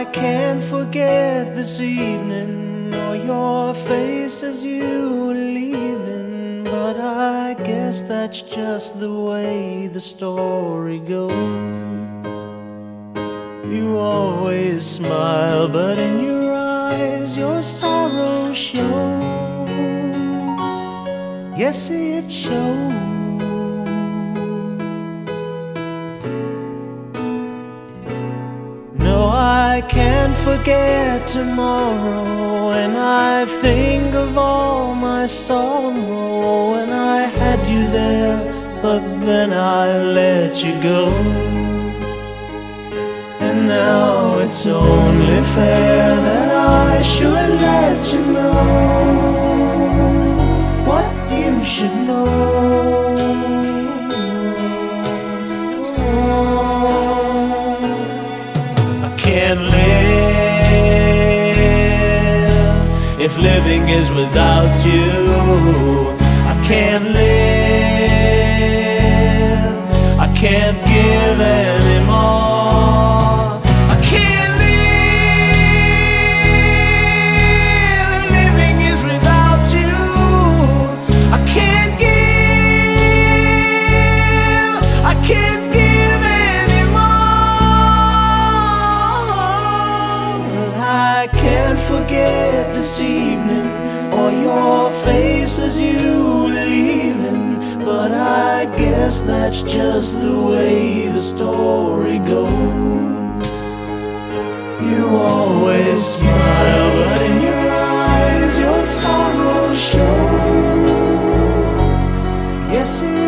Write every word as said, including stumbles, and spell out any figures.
I can't forget this evening or your face as you were leaving, but I guess that's just the way the story goes. You always smile, but in your eyes your sorrow shows. Yes, it shows. No, I can't forget tomorrow, and I think of all my sorrow. And I had you there, but then I let you go. And now it's only fair that I should let you know what you should know. I can't live if living is without you. I can't live, I can't give anymore. I can't forget this evening or your face as you were leaving, but I guess that's just the way the story goes. You always smile, but in your eyes your sorrow shows. Yes, it